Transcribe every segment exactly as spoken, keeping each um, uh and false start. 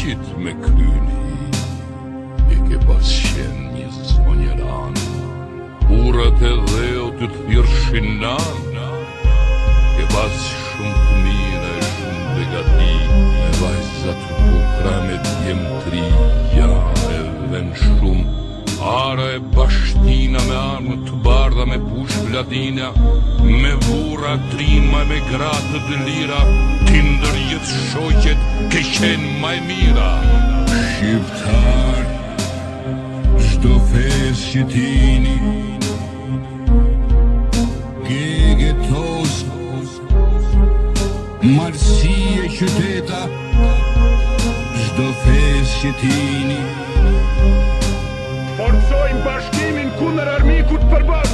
qit me kryni, i ke pas qen një zonjeran, urët e dheu të thirrshin nan, ke pas shumë të mire, shumë begati, me vajzat bukra me djemtria, edhe në shumë ara e bashtina me armë të bardha me bush vladina, me vura trima me gratë të lira, ti ndër jetë shoqet ke qenë maj mira. Shqiptar, çdo fes që tini, gegetos, marsie qyteta, çdo fes që tini, forcojmë bashkimin kundër armikut përballë.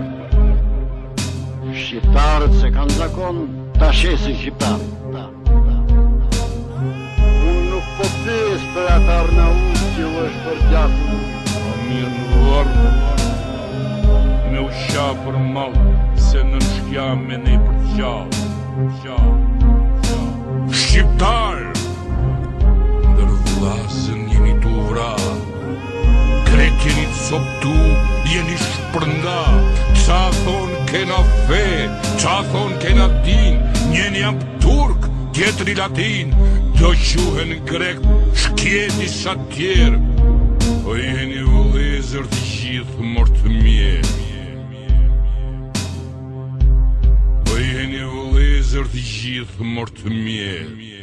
Shqiptarët se kanë zakon ta shesin shqiptar. Unë nuk po pes për ata Arnaut që është për gjaku. O mirë në vërë, me usha për malë, se në nëshkja me nej për gjallë. Shqiptar, ndër vlasën jeni të vra, krejt jeni të soptu, jeni shpërnda, qa thonë kena fe, qa thonë kena din, njeni jam turk, tjetëri latin, do quhen grek, shkjeti sa tjerë, o jeni vëllezër të gjithë mortë mjerë. O jeni vëllezër të gjithë mortë mjerë.